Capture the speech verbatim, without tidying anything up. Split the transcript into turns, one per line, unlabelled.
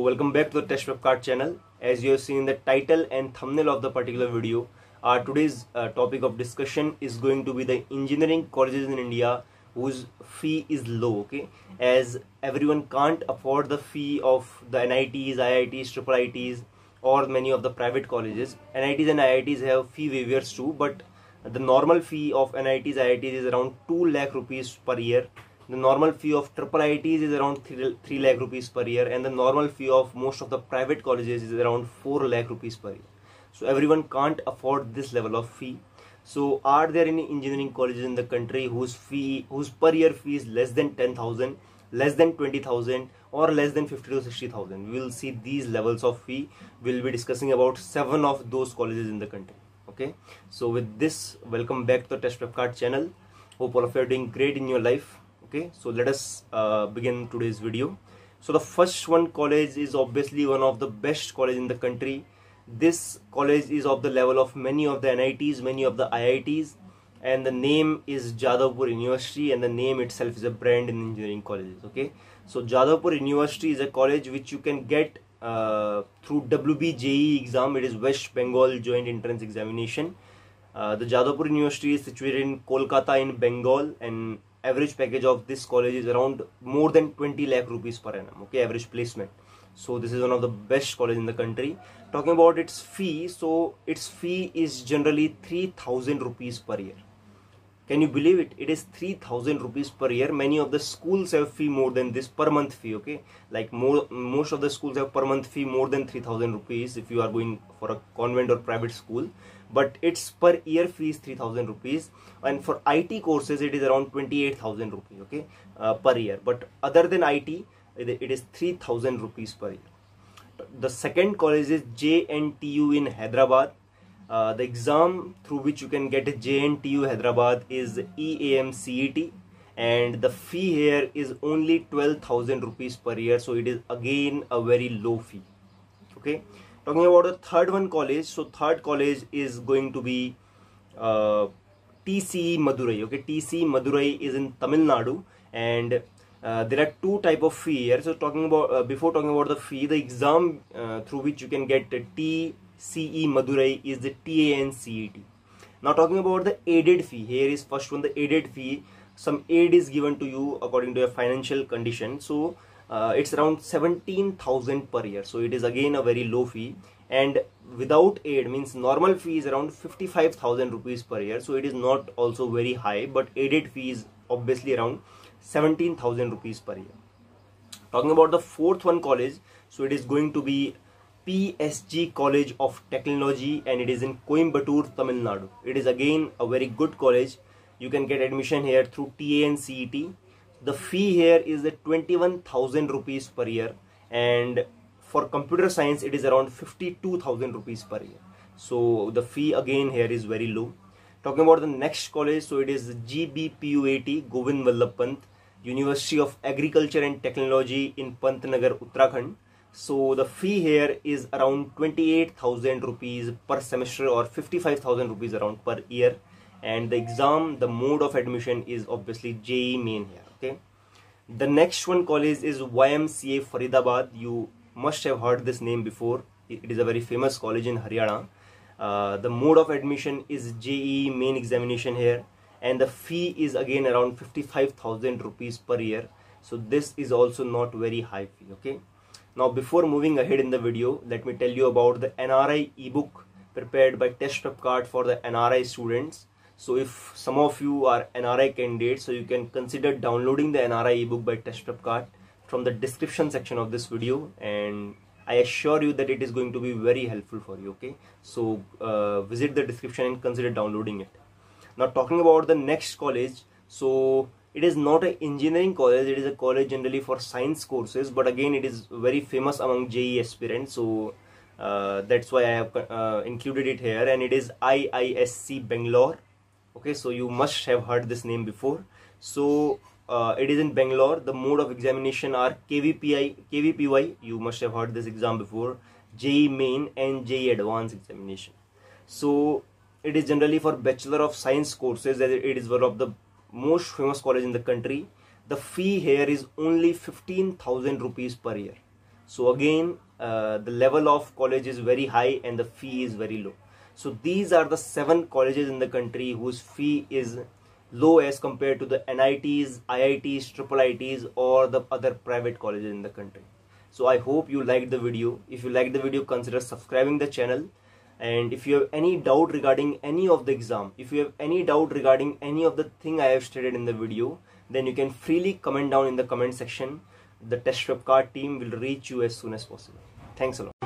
welcome back to the Test Prep Card channel. As you have seen in the title and thumbnail of the particular video, our today's uh, topic of discussion is going to be the engineering colleges in India whose fee is low. Okay, as everyone can't afford the fee of the N I Ts, I I Ts, triple I Ts, or many of the private colleges. N I Ts and I I Ts have fee waivers too, but the normal fee of N I Ts, I I Ts is around two lakh rupees per year. The normal fee of triple I Ts is around three lakh rupees per year, and the normal fee of most of the private colleges is around four lakh rupees per year. So everyone can't afford this level of fee. So are there any engineering colleges in the country whose fee, whose per year fee is less than ten thousand, less than twenty thousand, or less than fifty to sixty thousand? We will see these levels of fee. We'll be discussing about seven of those colleges in the country. Okay. So with this, welcome back to the Test Prep Card channel. Hope all of you are doing great in your life. Okay, so let us uh, begin today's video. So the first one college is obviously one of the best college in the country. This college is of the level of many of the N I Ts, many of the I I Ts, and the name is Jadavpur University, and the name itself is a brand in engineering colleges. Okay, so Jadavpur University is a college which you can get uh, through W B J E E exam. It is West Bengal Joint Entrance Examination. Uh, the Jadavpur University is situated in Kolkata in Bengal, and average package of this college is around more than twenty lakh rupees per annum. Okay, average placement. So this is one of the best college in the country. Talking about its fee, so its fee is generally three thousand rupees per year. Can you believe it? It is three thousand rupees per year. Many of the schools have fee more than this, per month fee. Okay, like more most of the schools have per month fee more than three thousand rupees if you are going for a convent or private school. But its per year fee is three thousand rupees, and for I T courses it is around twenty-eight thousand rupees. Okay, uh, per year. But other than I T, it, it is three thousand rupees per year. The second college is J N T U in Hyderabad. Uh, the exam through which you can get a J N T U Hyderabad is E A M C E T, and the fee here is only twelve thousand rupees per year. So it is again a very low fee. Okay. Talking about the third one college, so third college is going to be uh, T C E Madurai. Okay, T C E Madurai is in Tamil Nadu, and uh, there are two type of fee here. So talking about uh, before talking about the fee, the exam uh, through which you can get T C E Madurai is the T A N C E T. Now talking about the aided fee, here is first one, the aided fee. Some aid is given to you according to your financial condition. So Uh, it's around seventeen thousand per year. So it is again a very low fee, and without aid means normal fee is around fifty-five thousand rupees per year. So it is not also very high, but aided fee is obviously around seventeen thousand rupees per year. Talking about the fourth one college, so it is going to be P S G College of Technology, and it is in Coimbatore, Tamil Nadu. It is again a very good college. You can get admission here through T A N C E T. The fee here is the twenty-one thousand rupees per year, and for computer science it is around fifty-two thousand rupees per year. So the fee again here is very low. Talking about the next college, so it is G B P U A T, Govind Vallabh Pant, University of Agriculture and Technology in Pantnagar, Uttarakhand. So the fee here is around twenty-eight thousand rupees per semester, or fifty-five thousand rupees around per year. And the exam, the mode of admission is obviously J E E main here. Okay, the next one college is Y M C A Faridabad. You must have heard this name before. It is a very famous college in Haryana. Uh, the mode of admission is J E E main examination here, and the fee is again around fifty-five thousand rupees per year. So this is also not very high fee. Okay, now before moving ahead in the video, let me tell you about the N R I ebook prepared by Test Prep Card for the N R I students. So if some of you are N R I candidates, so you can consider downloading the N R I ebook by Test Prep Card from the description section of this video, and I assure you that it is going to be very helpful for you. Okay, so uh, visit the description and consider downloading it. Now talking about the next college, so it is not an engineering college, it is a college generally for science courses, but again it is very famous among J E E aspirants. So uh, that's why I have uh, included it here, and it is I I S C Bangalore. Okay, so you must have heard this name before. So uh, it is in Bangalore. The mode of examination are K V P I, K V P Y. You must have heard this exam before. J E E Main and J E E Advanced examination. So it is generally for Bachelor of Science courses, as it is one of the most famous college in the country. The fee here is only fifteen thousand rupees per year. So again, uh, the level of college is very high and the fee is very low. So these are the seven colleges in the country whose fee is low as compared to the N I Ts, I I Ts, triple I Ts or the other private colleges in the country. So I hope you liked the video. If you liked the video, consider subscribing the channel. And if you have any doubt regarding any of the exam, if you have any doubt regarding any of the thing I have stated in the video, then you can freely comment down in the comment section. The Test Prep Card team will reach you as soon as possible. Thanks a lot.